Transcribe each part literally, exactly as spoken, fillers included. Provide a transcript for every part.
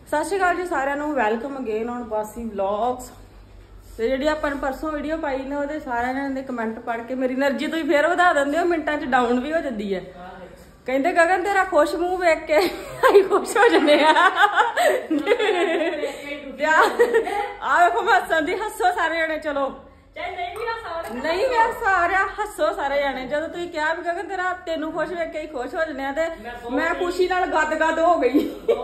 सत श्री अकाल जी सारिਆਂ ਨੂੰ welcome again on Basi vlogs. ਤੇ ਜਿਹੜੀ ਆਪਾਂ ਨੇ ਪਰਸੋਂ ਵੀਡੀਓ ਪਾਈ ਨੇ ਉਹਦੇ ਸਾਰਿਆਂ ਦੇ ਕਮੈਂਟ ਪੜ੍ਹ ਕੇ ਮੇਰੀ એનર્ਜੀ ਤੁਸੀਂ ਫੇਰ ਵਧਾ ਦਿੰਦੇ ਹੋ, ਮਿੰਟਾਂ 'ਚ ਡਾਊਨ ਵੀ ਹੋ ਜਾਂਦੀ ਹੈ। ਕਹਿੰਦੇ ਗਗਨ ਤੇਰਾ ਖੁਸ਼ ਮੂੰਹ ਵੇਖ ਕੇ ਅਸੀਂ ਖੁਸ਼ ਹੋ ਜਾਂਦੇ ਆ। ਆ ਵੇਖੋ ਮੈਂ ਹੱਸਣ ਦੀ, ਹੱਸੋ ਸਾਰੇ ਜਣੇ। ਚਲੋ नहीं मैं सारा हसो सारे जाने जब तुम क्या भी कह तेरा तेनू खुश वेख के ही खुश हो जाने ते मैं खुशी नाल गद गद हो गई।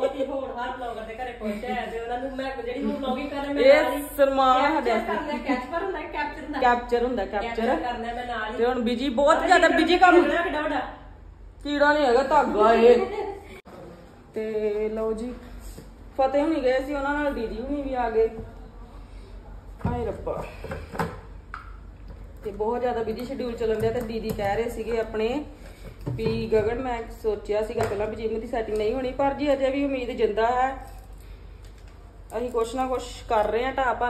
कैप्चर हुंदा कैप्चर ते हुण बिजी बहुत ज्यादा बिजी काम कीड़ा नहीं हैगा धागा ये। ते लो जी फतेह हुणी गए सी उन्हां नाल दीदी हुणी भी आ गए। हाय रब्बा ਤੇ बहुत ज्यादा बिजी शेड्यूल चलन दिया। दीदी कह रहे थे अपने भी गगन मैं सोचा सीगा पहला भी जिम की सैटिंग नहीं होनी, पर जी अजे भी उम्मीद जिंदा है। असीं कुछ ना कुछ कर रहे हैं ढापा।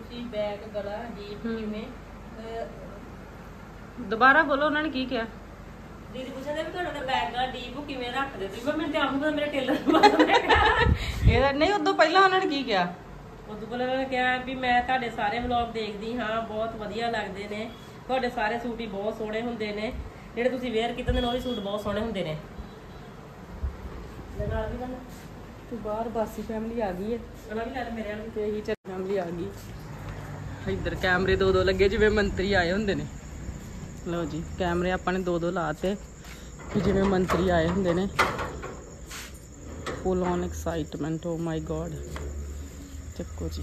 दोबारा बोलो उन्होंने की किया? दीदी पूछते भी तुहाडा बैग गला डीप किवें रखदे सी? मैं ते आपू मेरे टेलर ये नहीं उदों पहला उन्होंने की किया? उदों पहले उन्होंने कहा भी मैं तुहाडे सारे व्लॉग देखदी हाँ, बहुत वधिया लगदे ने, तुहाडे सारे सूट ही बहुत सोहणे हुंदे ने, ਜਿਹੜੇ ਤੁਸੀਂ ਵੇਅਰ ਕੀਤੇ ਨੇ ਉਹ ਵੀ ਸੂਟ ਬਹੁਤ ਸੋਹਣੇ ਹੁੰਦੇ ਨੇ। ਨਾਲ ਵੀ ਗੱਲ ਤੇ ਬਾਹਰ ਬਾਸੀ ਫੈਮਿਲੀ ਆ ਗਈ ਹੈ, ਉਹਨਾਂ ਵੀ ਨਾਲ ਮੇਰੇ ਨਾਲ ਤੇ ਇਹੀ ਚੱਲ ਫੈਮਿਲੀ ਆ ਗਈ। ਇੱਧਰ ਕੈਮਰੇ ਦੋ ਦੋ ਲੱਗੇ ਜਿਵੇਂ ਮੰਤਰੀ ਆਏ ਹੁੰਦੇ ਨੇ। ਲਓ ਜੀ ਕੈਮਰੇ ਆਪਾਂ ਨੇ ਦੋ ਦੋ ਲਾਤੇ ਕਿ ਜਿਵੇਂ ਮੰਤਰੀ ਆਏ ਹੁੰਦੇ ਨੇ। Full on excitement. Oh my god ਚੱਕੋ ਜੀ।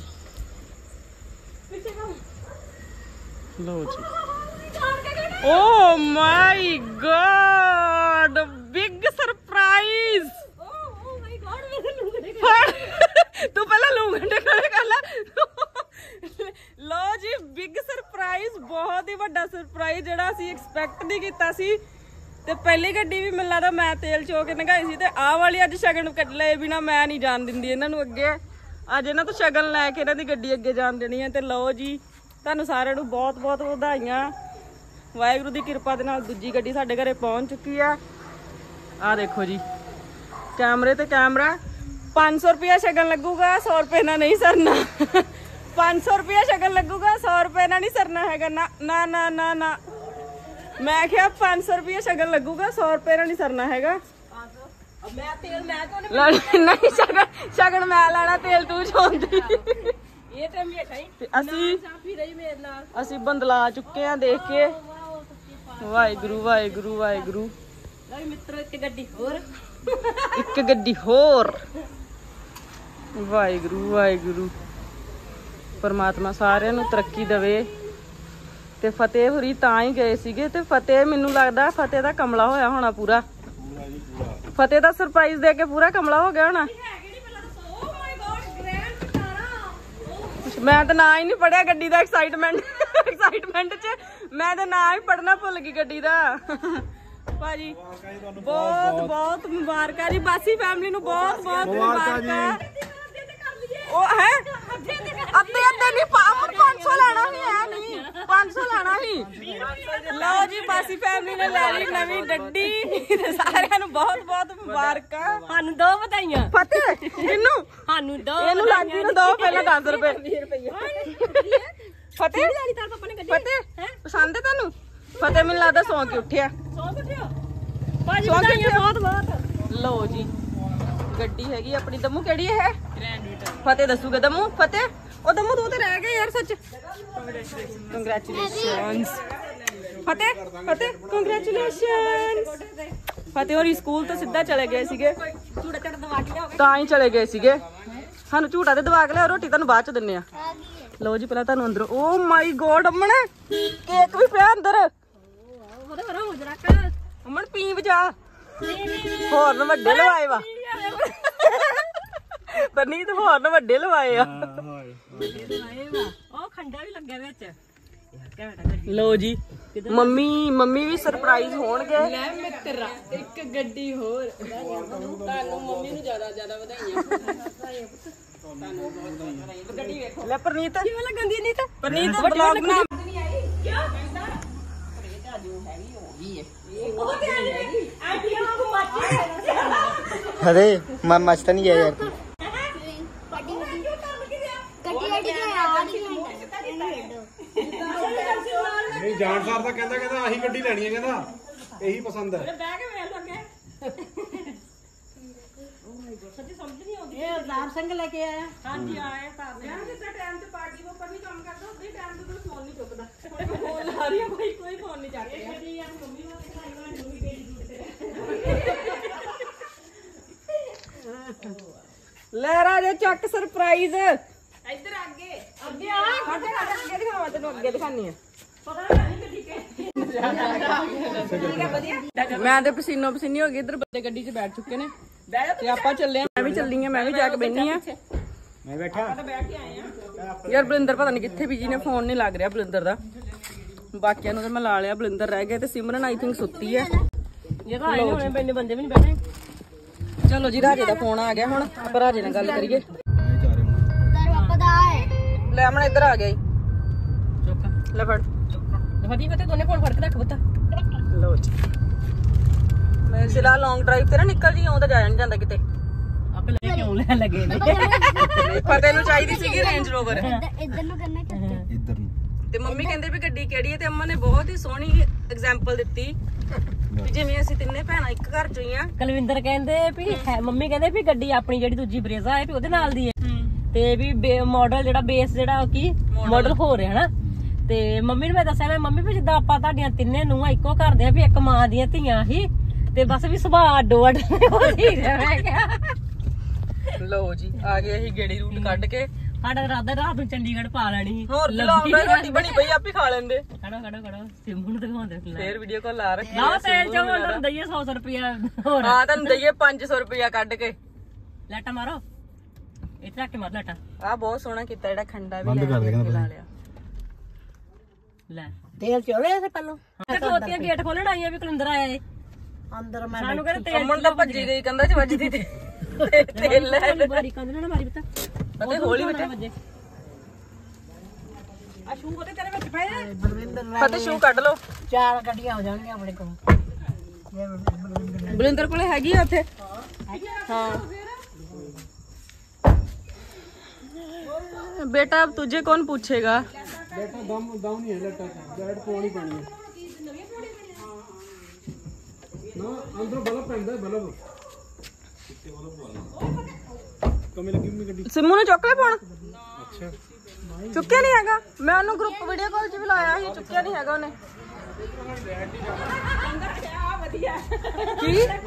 लो जी oh my god big surprise. तू पहला लूंगटे खड़े कर ला। लो जी बिग सरप्राइज, बहुत ही बड़ा सरप्राइज जेड़ा असी एक्सपेक्ट नहीं कीता सी। ते पहली गड्डी भी मिल लगदा मैं तेल चो के नगाई सी ते आ वाली अज शगन कट लए बिना मैं नहीं जान दिंदी इन्हां नूं अगे। अज इन्हां तो शगन लैके इन्हां दी गड्डी अगे जान देनी है। ते लो जी ਤੁਹਾਨੂੰ ਸਾਰਿਆਂ ਨੂੰ ਬਹੁਤ ਬਹੁਤ ਵਧਾਈਆਂ। ਵਾਹਿਗੁਰੂ ਦੀ ਕਿਰਪਾ ਦੇ ਨਾਲ ਦੂਜੀ ਗੱਡੀ ਸਾਡੇ ਘਰੇ ਪਹੁੰਚ ਚੁੱਕੀ ਆ। ਆਹ ਦੇਖੋ ਜੀ ਕੈਮਰੇ ਤੇ ਕੈਮਰਾ। ਪੰਜ ਸੌ ਰੁਪਇਆ ਸ਼ਗਨ ਲੱਗੂਗਾ, ਸੌ ਰੁਪਏ ਨਾਲ ਨਹੀਂ ਸਰਨਾ। ਪੰਜ ਸੌ ਰੁਪਇਆ ਸ਼ਗਨ ਲੱਗੂਗਾ, ਸੌ ਰੁਪਏ ਨਾਲ ਨਹੀਂ ਸਰਨਾ ਹੈਗਾ। ਨਾ ਨਾ ਨਾ ਨਾ ਨਾ ਮੈਂ ਕਿਹਾ ਪੰਜ ਸੌ ਰੁਪਇਆ ਸ਼ਗਨ ਲੱਗੂਗਾ, ਸੌ ਰੁਪਏ ਨਾਲ ਨਹੀਂ ਸਰਨਾ ਹੈਗਾ। ਮੈਂ ਤੇਲ ਮੈਂ ਕੋਨੇ ਨਹੀਂ ਸ਼ਗਨ ਸ਼ਗਨ ਮੈਂ ਲੈਣਾ, ਤੇਲ ਤੂੰ ਚੋਂਦੀ। ਇਹ ਤੇ ਹਮੇਸ਼ਾ ਹੀ ਅਸੀਂ ਸਾਫੀ ਰਹੀ ਮੇਰੇ ਨਾਲ। ਅਸੀਂ ਬੰਦਲਾ ਚੁੱਕੇ ਆ ਦੇਖ ਕੇ। ਵਾਹਿਗੁਰੂ ਵਾਹਿਗੁਰੂ ਵਾਹਿਗੁਰੂ। ਲਓ ਮਿੱਤਰੋ ਇੱਕ ਗੱਡੀ ਹੋਰ, ਇੱਕ ਗੱਡੀ ਹੋਰ। ਵਾਹਿਗੁਰੂ ਵਾਹਿਗੁਰੂ। ਪਰਮਾਤਮਾ ਸਾਰਿਆਂ ਨੂੰ ਤਰੱਕੀ ਦੇਵੇ। ਤੇ ਫਤਿਹ ਹੋਰੀ ਤਾਂ ਹੀ ਗਏ ਸੀਗੇ ਤੇ ਫਤਿਹ ਮੈਨੂੰ ਲੱਗਦਾ ਫਤਿਹ ਦਾ ਕਮਲਾ ਹੋਇਆ ਹੋਣਾ ਪੂਰਾ। ਫਤਿਹ ਦਾ ਸਰਪ੍ਰਾਈਜ਼ ਦੇ ਕੇ ਪੂਰਾ ਕਮਲਾ ਹੋ ਗਿਆ ਹੋਣਾ। मैं तो ना ही नहीं पढ़िया गड्डी दा एक्साइटमेंट एक्साइटमेंट च मैं तो ना ही पढ़ना भुल गई गड्डी दा। भाजी बहुत बहुत मुबारक जी, बासी फैमिली नू बहुत बहुत मुबारक। ओ है अद्धे अद्धे नहीं पाँच सौ लेना ही है, नहीं पाँच सौ लेना ही। लो जी बासी फैमिली ने ले ली नवी गड्डी। सारिਆਂ ਨੂੰ ਬਹੁਤ ਬਹੁਤ ਮੁਬਾਰਕਾਂ। ਸਾਨੂੰ ਦੋ ਵਧਾਈਆਂ। ਫਤਿਹ ਇਹਨੂੰ ਸਾਨੂੰ ਦੋ ਇਹਨੂੰ ਲਾਗੀ ਨੂੰ ਦੋ ਪਹਿਲਾਂ ਦਸ ਰੁਪਏ। ਫਤਿਹ ਫਤਿਹ ਪਸੰਦ ਹੈ ਤੁਹਾਨੂੰ? ਫਤਿਹ ਮੈਨੂੰ ਲੱਗਦਾ ਸੌਂ ਕੇ ਉੱਠਿਆ। ਸੌਂ ਕੇ ਉੱਠਿਆ ਭਾਜੀ, ਵਧਾਈਆਂ ਬਹੁਤ ਬਹੁਤ। ਲਓ ਜੀ ਗੱਡੀ ਹੈਗੀ ਆਪਣੀ। ਦਮੂ ਕਿਹੜੀ ਹੈ? ਫਤਿਹ ਦੱਸੂਗਾ। ਦਮੂ ਫਤਿਹ ਉਹ ਦਮੂ ਤੂੰ ਤੇ ਰਹਿ ਗਿਆ ਯਾਰ ਸੱਚ। ਕੰਗ੍ਰੈਚੁਲੇਸ਼ਨਸ ਫਤਿਹ ਫਤਿਹ ਕੰਗ੍ਰੈਚੁਲੇਸ਼ਨਸ। ਫਤਿਹ ਹੋਰੀ ਸਕੂਲ ਤੋਂ ਸਿੱਧਾ ਚਲੇ ਗਏ ਸੀਗੇ, ਝੂੜਾ ਚੜ ਦਵਾ ਕੇ ਲਿਆਓ। ਤਾਂ ਹੀ ਚਲੇ ਗਏ ਸੀਗੇ। ਸਾਨੂੰ ਝੂਟਾ ਤੇ ਦਵਾ ਕੇ ਲਿਆ, ਰੋਟੀ ਤੁਹਾਨੂੰ ਬਾਅਦ ਚ ਦਿੰਨੇ ਆ। ਲਓ ਜੀ ਪਹਿਲਾਂ ਤੁਹਾਨੂੰ ਅੰਦਰ। ਓ ਮਾਈ ਗੋਡ ਅਮਨ ਕੇਕ ਵੀ ਪਿਆ ਅੰਦਰ। ਉਹਦੇ ਵਰਾ ਹੋ ਜਰਾ ਅਮਨ ਪੀ ਵਜਾ। ਹੋਰ ਨਾ ਵੱਡੇ ਲਵਾਏ ਵਾ ਪਰਨੀਤ, ਹੋਰ ਨਾ ਵੱਡੇ ਲਵਾਏ ਆ। ਉਹ ਖੰਡਾ ਵੀ ਲੱਗਿਆ ਵਿੱਚ। ਲਓ ਜੀ ਮੰਮੀ ਮੰਮੀ ਵੀ ਸਰਪ੍ਰਾਈਜ਼ ਹੋਣਗੇ। ਲੈ ਮਿੱਤਰਾ ਇੱਕ ਗੱਡੀ ਹੋਰ। ਤੁਹਾਨੂੰ ਮੰਮੀ ਨੂੰ ਜ਼ਿਆਦਾ ਜ਼ਿਆਦਾ ਵਧਾਈਆਂ। ਤੁਹਾਨੂੰ ਬਹੁਤ ਵਧਾਈਆਂ। ਗੱਡੀ ਵੇਖੋ। ਲੈ ਪਰਨੀਤ ਕਿਵੇਂ ਲੱਗਦੀ ਨਹੀਂ ਤਾਂ ਪਰਨੀਤ ਵਲੌਗ ਬਣਾ। ਕੀ ਕਹਿੰਦਾ? ਇਹ ਤਾਂ ਜੋ ਹੈਗੀ ਹੋ ਗਈ ਹੈ। ਉਹ ਤੇ ਆਂਟੀਆਂ ਵਾਂਗੂ ਮੱਚ। अरे मैं मस्त नहीं है यार। ਗੱਡੀ ਗੱਡੀ ਕੇ ਆ ਰਹੀ ਨਹੀਂ ਜਾਣਸਾਰ ਤਾਂ ਕਹਿੰਦਾ ਕਹਿੰਦਾ ਆਹੀ ਗੱਡੀ ਲੈਣੀ ਹੈ ਕਹਿੰਦਾ ਇਹੀ ਪਸੰਦ ਹੈ ਬਹਿ ਕੇ ਵੇਖ ਲੱਗੇ ਸੱਚੀ ਸਮਝ ਨਹੀਂ ਆਉਂਦੀ ਇਹ ਅਵਤਾਰ ਸਿੰਘ ਲੈ ਕੇ ਆਇਆ ਹਾਂਜੀ ਆਏ ਤਾਂ ਯਾਰ ਜਿੱਦਾਂ ਟਾਈਮ ਤੇ ਪਾਰਟੀ ਦੇ ਉੱਪਰ ਨਹੀਂ ਕੰਮ ਕਰਦਾ ਉਦੋਂ ਹੀ ਟਾਈਮ ਤੇ ਤੂੰ ਫੋਨ ਨਹੀਂ ਚੁੱਕਦਾ ਫੋਨ ਲਾ ਰਹੀ ਆ ਕੋਈ ਕੋਈ ਫੋਨ ਨਹੀਂ ਚੱਕ ਰਿਹਾ ਗੱਡੀ ਯਾਰ ਮੰਮੀ ਵਾਸਤੇ ਖਾਈ ਵਾਲੀ ਮੰਮੀ ਬੇਟੀ ਦੂਰ ਤੇ ਲੈ ਰਾਜੇ ਚੱਕ ਸਰਪ੍ਰਾਈਜ਼ ਇੱਧਰ ਅੱਗੇ ਅੱਗੇ ਆ ਅੱਗੇ ਅੱਗੇ ਦਿਖਾਵਾ ਤੈਨੂੰ ਅੱਗੇ ਦਿਖਾਨੀ ਆ ਪਤਾ ਨਹੀਂ ਗੱਡੀ ਕਿ ਮੈਂ ਤੇ ਪਸੀਨੋ ਪਸੀਨੀ ਹੋ ਗਈ ਇਧਰ ਬੰਦੇ ਗੱਡੀ 'ਚ ਬੈਠ ਚੁੱਕੇ ਨੇ ਤੇ ਆਪਾਂ ਚੱਲੇ ਆ ਮੈਂ ਵੀ ਚੱਲੀ ਆ ਮੈਂ ਵੀ ਜਾ ਕੇ ਬੈਣੀ ਆ ਮੈਂ ਬੈਠਾ ਯਾਰ ਬਲਿੰਦਰ ਪਤਾ ਨਹੀਂ ਕਿੱਥੇ ਬੀਜੀ ਨੇ ਫੋਨ ਨਹੀਂ ਲੱਗ ਰਿਹਾ ਬਲਿੰਦਰ ਦਾ ਬਾਕੀਆਂ ਨੂੰ ਤਾਂ ਮੈਂ ਲਾ ਲਿਆ ਬਲਿੰਦਰ ਰਹਿ ਗਿਆ ਤੇ ਸਿਮਰਨ ਆਈ ਥਿੰਕ ਸੁੱਤੀ ਹੈ ਇਹ ਤਾਂ ਆਏ ਨਹੀਂ ਹੋਣੇ ਬੰਦੇ ਬੰਦੇ ਵੀ ਨਹੀਂ ਬੈਠੇ ਚਲੋ ਜੀ ਰਾਜੇ ਦਾ ਫੋਨ ਆ ਗਿਆ ਹੁਣ ਆਪਾਂ ਰਾਜੇ ਨਾਲ ਗੱਲ ਕਰੀਏ ਉਧਰ ਪਾਪਾ ਦਾ ਹੈ ਲੈ ਅਮਨ ਇੱਧਰ ਆ ਗਿਆ ਈ ਚੁੱਕ ਲੈ ਫੜ ਵਧੀ ਫਤੇ ਦੋਨੇ ਫੋਨ ਫੜ ਕੇ ਰੱਖ ਬੱਤਾ ਲਓ ਜੀ ਮੈਂ ਸਿਲਾ ਲੌਂਗ ਡਰਾਈਵ ਤੇ ਨਾ ਨਿਕਲ ਜੀ ਆਉਂਦਾ ਜਾਇਆ ਨਹੀਂ ਜਾਂਦਾ ਕਿਤੇ ਆਪੇ ਲੈ ਕਿਉਂ ਲੈ ਲੱਗੇ ਨੇ ਪਤਾ ਨੂੰ ਚਾਹੀਦੀ ਸੀਗੀ ਰੇਂਜ ਰੋਵਰ ਇੱਧਰ ਨੂੰ ਕਰਨਾ ਚਾਹੀਦਾ ਇੱਧਰ ਨੂੰ ਤੇ ਮੰਮੀ ਕਹਿੰਦੇ ਵੀ ਗੱਡੀ ਕਿਹੜੀ ਹੈ ਤੇ ਅੰਮਾ ਨੇ ਬਹੁਤ ਹੀ ਸੋਹਣੀ ਐਗਜ਼ਾਮਪਲ ਦਿੱਤੀ ਵੀ ਜਿਵੇਂ ਅਸੀਂ ਤਿੰਨੇ ਭੈਣਾਂ ਇੱਕ ਘਰ ਚੋਂ ਹੀ ਆ ਕੁਲਵਿੰਦਰ ਕਹਿੰਦੇ ਵੀ ਹੈ ਮੰਮੀ ਕਹਿੰਦੇ ਵੀ ਗੱਡੀ ਆਪਣੀ ਜਿਹੜੀ ਦੂਜੀ ਬਰੇਜ਼ਾ ਹੈ ਵੀ ਉਹਦੇ ਨਾਲ ਦੀ ਹੈ ਤੇ ਵੀ ਮਾਡਲ ਜਿਹੜਾ ਬੇਸ ਜਿਹੜਾ ਉਹ ਕੀ ਮਾਡਲ ਹੋ ਰਿਹਾ ਹਨਾ ਤੇ ਮੰਮੀ ਨੂੰ ਮੈਂ ਦੱਸਿਆ ਮੈਂ ਮੰਮੀ ਵੀ ਜਿੱਦਾਂ ਆਪਾਂ ਤੁਹਾਡੀਆਂ ਤਿੰਨੇ ਨੂੰਹਾਂ ਇੱਕੋ ਘਰ ਦੇ ਆ ਵੀ ਇੱਕ ਮਾਂ ਦੀਆਂ ਧੀਆਂ ਹੀ ਤੇ ਬਸ ਵੀ ਸੁਭਾਅ ਅੱਡੋ ਅੱਡ ਹੋਈ ਮੈਂ ਕਿਹਾ ਲਓ ਜੀ ਆ ਗਏ ਅਸੀਂ ਗੇੜੀ ਰੂਟ ਕੱਢ ਕੇ ਸਾਡਾ ਇਰਾਦਾ ਰਾਤ ਨੂੰ ਚੰਡੀਗੜ੍ਹ ਪਾ ਲੈਣੀ ਹੋਰ ਲੌਂਗ ਰੋਟੀ ਬਣੀ ਪਈ ਆਪੇ ਖਾ ਲੈਂਦੇ ਖੜੋ ਖੜੋ ਖੜੋ ਸਿੰਮੂ ਨੂੰ ਦਿਖਾਉਂਦੇ ਫੇਰ ਵੀਡੀਓ ਕਾਲ ਲਾ ਰੱਖੀ ਨਾ ਤੇਲ ਚੋਂ ਅੰਦਰ ਦਈਏ ਸੌ ਸੌ ਰੁਪਇਆ ਹੋਰ ਹਾਂ ਤੁਹਾਨੂੰ ਦਈਏ ਪੰਜ ਸੌ ਰੁਪਇਆ ਕੱਢ ਕੇ ਲੈਟਾ ਮਾਰੋ ਇੱਥੇ ਰੱਖ ਕੇ ਮਾਰ ਲੈਟਾ ਆ ਬਹੁਤ ਸੋਹਣਾ ਕੀਤਾ ਜਿਹੜਾ ਖੰਡਾ ਵੀ ਬੰਦ ਕਰ ਦੇ ਕਹਿੰਦਾ ਲਾ ਲਿਆ ਲੈ ਤੇਲ ਚੋਲੇ ਤੇ ਪਹਿਲੋਂ ਤੇ ਖੋਤੀਆਂ ਗੇਟ ਖੋਲਣ ਆਈਆਂ ਵੀ ਕੁਲਿੰਦਰ ਆਇਆ ਏ ਅੰਦਰ ਮੈਂ ਸਾਨੂੰ ਕਹਿੰਦੇ ਤੇਲ ਅਮਨ ਤਾਂ ਭੱਜੀ ਗਈ ਕੰਧਾਂ 'ਚ ਵੱਜਦੀ ਤੇ ਤੇਲ ਲੈ ਤੇਲ ਬਾਰੀ ਕੰਦ ਨਾ ਮਾਰੀ ਬਤਾ ਅਤੇ ਹੌਲੀ ਬੇਟੇ ਵੱਜੇ ਆ ਸ਼ੂ ਉਹਦੇ ਤੇਰੇ ਵਿੱਚ ਪਏ ਆ ਬਲਵਿੰਦਰ ਫਤਿਹ ਸ਼ੂ ਕੱਢ ਲਓ ਚਾਰ ਗੱਡੀਆਂ ਹੋ ਜਾਣਗੀਆਂ ਆਪਣੇ ਕੋਲ ਬਲਿੰਦਰ ਕੋਲੇ ਹੈਗੀ ਆ ਉੱਥੇ ਹਾਂ बेटा अब तुझे कौन पूछेगा ਬੈਠਾ ਦਮ ਦਮ ਨਹੀਂ ਹੈ ਲੱਟਾ ਬੈਠ ਪੋਣੀ ਪਾਣੀ ਹੈ ਨਾ ਅੰਦਰ ਬਲਬ ਪੈਂਦਾ ਬਲਬ ਕਮੇ ਲੱਗੀ ਮੈਨੂੰ ਗੱਡੀ सिमू ने चुक ले फोन ਅੱਛਾ चुक्या नहीं हैगा मैं ਉਹਨੂੰ ਗਰੁੱਪ ਵੀਡੀਓ ਕਾਲ 'ਚ ਵੀ ਲਾਇਆ ਸੀ ਚੁੱਕਿਆ ਨਹੀਂ ਹੈਗਾ ਉਹਨੇ ਕੀ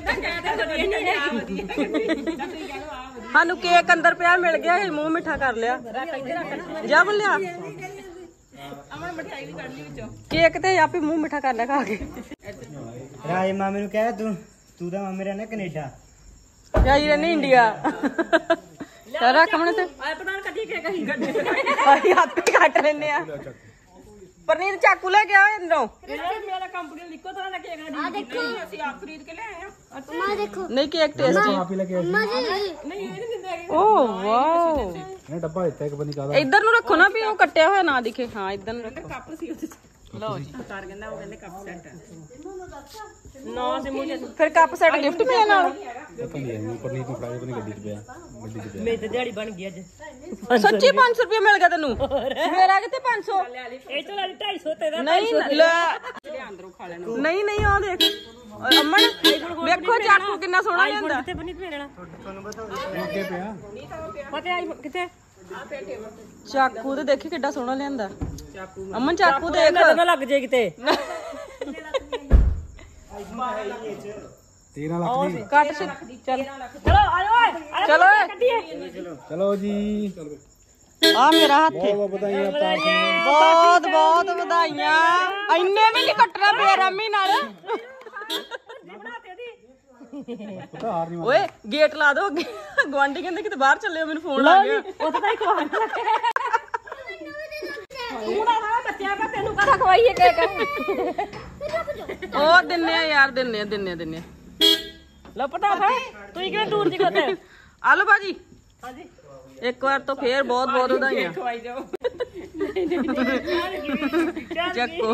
ਸਾਨੂੰ ਕੇਕ ਅੰਦਰ ਪਿਆ ਮਿਲ ਗਿਆ ਇਹ ਮੂੰਹ ਮਿੱਠਾ ਕਰ ਲਿਆ ਜਾ ਬੋਲਿਆ ਅਮਨ ਮਠਾਈ ਵੀ ਕੱਢ ਲਈ ਵਿੱਚੋਂ ਕੇਕ ਤੇ ਆਪੇ ਮੂੰਹ ਮਿੱਠਾ ਕਰ ਲਿਆ ਖਾ ਕੇ ਰਾਜ ਮਾਮੇ ਨੂੰ ਕਹਿ ਤੂੰ ਤੂੰ ਤਾਂ ਮਾਮੇ ਰਹਿਣਾ ਕੈਨੇਡਾ ਜਾਈ ਰਹਿਣੀ ਇੰਡੀਆ ਤੇ ਰੱਖ ਮਣੇ ਤੇ ਆ ਪਤਾ ਕੱਢੀ ਕੇ ਕਹੀ ਗੱਡੀ ਅਸੀਂ ਆਪੇ ਕੱਟ ਲੈਨੇ ਆ ਪਰਨੀਤ ਚਾਕੂ ਲੈ ਕੇ ਆ ਅੰਦਰੋਂ ਮੇਰਾ ਕੰਪਨੀ ਲਿਖੋ ਤਾਂ ਨਾ ਕੇਕ ਆ ਦੇਖੋ ਅਸੀਂ ਆਪ ਖਰੀਦ ਕੇ ਲੈ ਆਏ ਆ ਮਾਂ ਦੇਖੋ ਨਹੀਂ ਕੇਕ ਟੇਸਟੀ ਆਪ ਹੀ ਲੈ ਕੇ ਆਇਆ ਮਾਂ ਜੀ ਨਹੀਂ ਇਹ ਨਹੀਂ ਦਿੰਦੇ ਓ ਵਾਓ ਇਹ ਡੱਬਾ ਦਿੱਤਾ ਇੱਕ ਬੰਦੀ ਕਾਦਾ ਇੱਧਰ ਨੂੰ ਰੱਖੋ ਨਾ ਵੀ ਉਹ ਕੱਟਿਆ ਹੋਇਆ ਨਾ ਦਿਖੇ ਹਾਂ ਇੱਧਰ ਨੂੰ ਰੱਖੋ ਕੱਪ ਸੀ ਉਹਦੇ ਲਓ ਜੀ ਉਤਾਰ ਕਹਿੰਦਾ ਉਹ ਕਹਿੰਦੇ ਕੱਪ ਸੈੱਟ ਨਾ ਸਿਮੂ ਜੀ ਫਿਰ ਕੱਪ ਸੈੱਟ ਗਿਫਟ ਪਿਆ ਨਾਲ ਪਤਾ ਨਹੀਂ ਹੈ ਪਰਨੀਤ ਨੂੰ ਫੜਾਇਆ ਆਪਣੀ ਗੱਡੀ 'ਚ ਪਿਆ ਗੱਡੀ 'ਚ ਪਿਆ ਮੇਰੀ ਤਾਂ ਦਿਹਾੜੀ ਬਣ ਗਈ ਅੱਜ ਸੱਚੀ ਪੰਜ ਸੌ ਰੁਪਏ ਮਿਲ ਗਿਆ ਤੈਨੂੰ ਮੇਰਾ ਕਿੱਥੇ ਪੰਜ ਸੌ ਇਹ ਚਲਾ ਲਈ ਢਾਈ ਸੌ ਤੇ ਦਾ ਨਹੀਂ ਲੈ ਨਹੀਂ ਨਹੀਂ ਆ ਦੇਖ ਅਮਨ ਵੇਖੋ ਚਾਕੂ ਕਿੰਨਾ ਸੋਹਣਾ ਲਿਆਂਦਾ ਕਿੱਥੇ ਬਣੀ ਤੇ ਲੈਣਾ ਅੱਗੇ ਪਿਆ ਪਤਾ ਆਈ ਕਿੱਥੇ ਚਾਕੂ ਤੇ ਦੇਖੀ ਕਿੱਡਾ ਸੋਹਣਾ ਲਿਆਂਦਾ ਅਮਨ ਚਾਕੂ ਦੇਖ ਨਾ ਲੱਗ ਜੇ ਕਿਤੇ ਤੇਰਾਂ ਲੱਖ ਦੀ ਕੱਟ ਸੀ ਚੱਲ ਚਲੋ ਆਜੋ ਓਏ ਚਲੋ ਓਏ। ਕੱਢੀਏ ਚਲੋ ਜੀ ਆ ਮੇਰਾ ਹੱਥ ਬਹੁਤ ਬਹੁਤ ਵਧਾਈਆਂ ਆਪਾਂ ਬਹੁਤ ਬਹੁਤ ਵਧਾਈਆਂ ਇੰਨੇ ਵੀ ਨਹੀਂ ਕੱਟਣਾ ਬੇਰਹਿਮੀ ਨਾਲ ਪਤਾ ਹਾਰ ਨਹੀਂ ਓਏ ਗੇਟ ਲਾ ਦੋ ਗਵਾਂਢੀ ਕਹਿੰਦੇ ਕਿਤੇ ਬਾਹਰ ਚੱਲੇ ਹੋ ਮੈਨੂੰ ਫੋਨ ਲਾ ਗਿਆ ਉੱਥੇ ਤਾਂ ਹੀ ਖਵਾਉਣ ਤੂੰ ਨਾ ਸਾਰਾ ਬੱਚਿਆਂ ਦਾ ਤੈਨੂੰ ਕਰਾ ਖਵਾਈਏ ਕੇਕ ਉਹ ਦਿੰਨੇ ਆ ਯਾਰ ਦਿੰਨੇ ਆ ਦਿੰਨੇ ਆ ਦਿੰਨੇ ਆ ਲੋ ਪਤਾ ਹੈ ਤੂੰ ਕਿਵੇਂ ਦੂਰ ਦੀ ਕੋਤੇ ਆ ਲੋ ਬਾਜੀ ਹਾਂਜੀ ਇੱਕ ਵਾਰ ਤੋਂ ਫੇਰ ਬਹੁਤ ਬਹੁਤ ਵਧਾਈਆਂ ਖਵਾਈ ਜਾਓ ਚੱਕੋ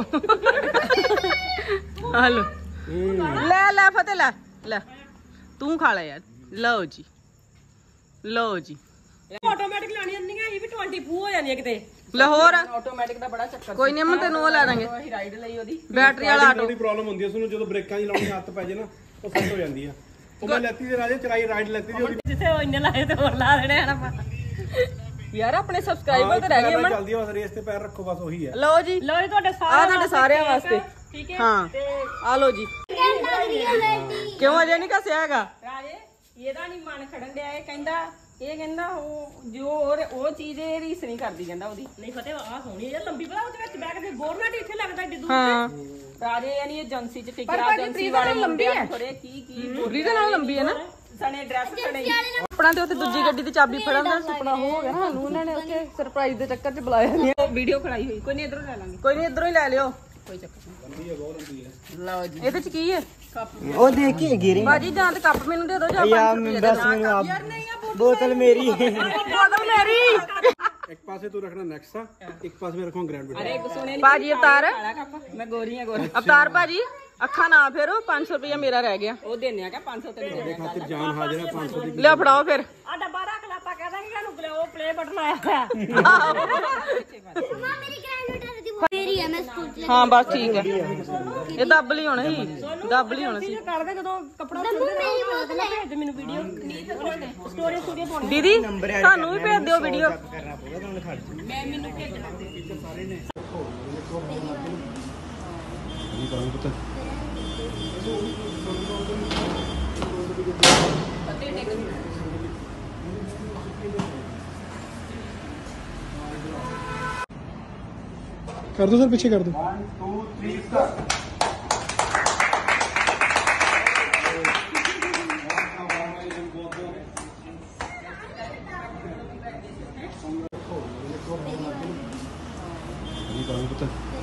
ਹਲੋ ਲੈ ਲੈ ਫਤਿਹ ਲੈ ਲੈ ਤੂੰ ਖਾ ਲੈ ਯਾਰ ਲਓ ਜੀ ਲਓ ਜੀ ਆਟੋਮੈਟਿਕ ਲਾਣੀਆਂ ਹੁੰਦੀਆਂ ਇਹ ਵੀ ਵੀਹ ਪੂ ਹੋ ਜਾਂਦੀਆਂ ਕਿਤੇ ਲਾਹੌਰ ਆਟੋਮੈਟਿਕ ਦਾ ਬੜਾ ਚੱਕਰ ਕੋਈ ਨਹੀਂ ਅਮਨ ਤੈਨੂੰ ਉਹ ਲੈ ਦਾਂਗੇ ਅਸੀਂ ਰਾਈਡ ਲਈ ਉਹਦੀ ਬੈਟਰੀ ਵਾਲਾ ਆਟੋ ਥੋੜੀ ਪ੍ਰੋਬਲਮ ਹੁੰਦੀ ਹੈ ਉਸਨੂੰ ਜਦੋਂ ਬ੍ਰੇਕਾਂ ਦੀ ਲਾਉਣੀ ਹੱਥ ਪੈ ਜੇ ਨਾ ਉਹ ਸੈੱਟ ਹੋ ਜਾਂਦੀ ਆ ਉਹ ਮੈਂ ਲੈਤੀ ਤੇ ਰਾਜੇ ਚਲਾਈ ਰਾਈਡ ਲੈਤੀ ਤੇ ਉਹਦੀ ਜਿੱਥੇ ਉਹ ਇੰਨੇ ਲਾਏ ਤੇ ਹੋਰ ਲਾ ਦੇਣੇ ਹਨ ਆਪਾਂ ਯਾਰ ਆਪਣੇ ਸਬਸਕ੍ਰਾਈਬਰ ਤੇ ਰਹਿ ਗਏ ਅਮਨ ਚੱਲਦੀ ਆ ਬਸ ਰੇਸ ਤੇ ਪੈਰ ਰੱਖੋ ਬਸ ਉਹੀ ਹੈ ਲਓ ਜੀ ਲਓ ਜੀ ਤੁਹਾਡੇ ਆ ਸਾਰੇ ਤੁਹਾਡੇ ਸਾਰਿਆਂ ਵਾਸਤੇ ਠੀਕ ਹੈ ਹਾਂ ਤੇ ਆ ਲਓ ਜੀ ਕਿਉਂ ਅਜੇ ਨਹੀਂ ਕੱਸਿਆ ਹੈਗਾ ਰਾਜੇ ਇਹਦਾ ਨਹੀਂ ਮਨ ਖੜਨ ਡਿਆ ਇਹ ਕਹਿੰਦਾ ਇਹ ਕਹਿੰਦਾ ਉਹ ਜੋ ਹੋਰ ਉਹ ਚੀਜ਼ ਇਹ ਰੀਸ ਨਹੀਂ ਕਰਦੀ ਕਹਿੰਦਾ ਉਹਦੀ ਨਹੀਂ ਫਤਿਹ ਆਹ ਸੋਹਣੀ ਹੈ ਲੰਬੀ ਭਲਾ ਉਹਦੇ ਵਿੱਚ ਬੈਠ ਕੇ ਗਵਰਨਮੈਂਟ ਇੱਥੇ ਲੱਗਦਾ ਏਡੀ ਦੂਰ ਹਾਂ ਰਾਜੇ ਯਾਨੀ ਏਜੰਸੀ ਚ ਟਿਕਿਆ ਭਾਜੀ ਏਜੰਸੀ ਪ੍ਰੀਤ ਵਾਲੇ ਨਾਲ ਲੰਬੀ ਮੁੰਡਿਆਂ ਹੈ। ਨੂੰ ਥੋੜੇ ਕੀ ਕੀ ਗੁਰਰੀ ਦੇ ਨਾਲ ਲੰਬੀ ਹੈ ਨਾ ਸਣੇ ਡਰੈਸ ਸਣੇ ਆਪਣਾ ਤੇ ਉੱਥੇ ਦੂਜੀ ਗੱਡੀ ਦੀ ਚਾਬੀ ਫੜਨ ਦਾ ਸੁਪਨਾ ਹੋ ਗਿਆ ਸਾਨੂੰ ਉਹਨਾਂ ਨੇ ਉੱਥੇ ਸਰਪ੍ਰਾਈਜ਼ ਦੇ ਚੱਕਰ 'ਚ ਬੁਲਾਇਆ ਨਹੀਂ ਵੀਡੀਓ ਖੜਾਈ ਹੋਈ ਕੋਈ ਨਹੀਂ ਇਧਰੋਂ ਲੈ ਲਾਂਗੇ ਕੋਈ ਨਹੀਂ ਇਧਰੋਂ ਹੀ ਲੈ ਲਿਓ ਕੋਈ ਚੱਕਰ ਨਹੀਂ ਲਓ ਜੀ ਇਹਦੇ 'ਚ ਕੀ ਹੈ ਉਹ ਦੇਖ ਕੇ ਗਿਰੀ ਬਾਜੀ ਜਾਂ ਤੇ ਕੱਪ ਮੈਨੂੰ ਦੇ ਦਿਓ ਜਾਂ ਯਾਰ ਪੰਜ ਰੁਪਏ ਬਸ ਮੈਨੂੰ ਆਪ ਬੋਤਲ ਮੇਰੀ ਬੋਤਲ ਮੇਰੀ ਇੱਕ ਪਾਸੇ ਤੂੰ ਰੱਖਣਾ ਨੈਕਸਾ ਇੱਕ ਪਾਸੇ ਮੈਂ ਰੱਖਾਂ ਗ੍ਰੈਂਡ ਅਰੇ ਇੱਕ ਸੋਨੇ ਬਾਜੀ ਅਵਤਾਰ ਕਾਲਾ ਕੱਪ ਮੈਂ ਗੋਰੀ ਆ ਗੋਰੀ ਅਵਤਾਰ ਬਾਜੀ ਅੱਖਾਂ ਨਾ ਫੇਰੋ ਪੰਜ ਸੌ ਰੁਪਇਆ ਮੇਰਾ ਰਹਿ ਗਿਆ ਉਹ ਦੇਣੇ ਆ ਕਿ ਪੰਜ ਸੌ ਤੇ ਦੇ ਖਾਤਰ ਜਾਨ ਹਾਜ਼ਰ ਹੈ ਪੰਜ ਸੌ ਦੀ ਲਿਆ ਫੜਾਓ ਫਿਰ ਆ ਡੱਬਾ ਰੱਖ ਲਾ ਆਪਾਂ ਕਹਿ ਦਾਂਗੇ ਸਾਨੂੰ ਪਲੇ ਉਹ ਪਲੇ ਬਟਨ ਆਇਆ ਹੈ मम्मा मेरी ग्रैंडमदर दी मेरी है मैं स्कूल चले ਹਾਂ ਬਸ ਠੀਕ ਹੈ ਇਹ ਦੱਬ ਲਈ ਹੋਣਾ ਸੀ ਦੱਬ ਲਈ ਹੋਣਾ ਸੀ ਕਰਦੇ ਜਦੋਂ ਕੱਪੜਾ मेरी बोतल है ਭੇਜ ਮੈਨੂੰ ਵੀਡੀਓ ਸਟੋਰੀ ਸਟੋਰੀ ਪਾਉਣੀ ਦੀਦੀ ਸਾਨੂੰ ਵੀ ਭੇਜ ਦਿਓ ਵੀਡੀਓ ਕਰਨਾ ਪਊਗਾ ਤੁਹਾਨੂੰ ਖੜ ਮੈਂ ਮੈਨੂੰ ਭੇਜਣਾ ਕਰ ਦੋ ਸਰ ਪਿੱਛੇ ਕਰ ਦੋ मेरी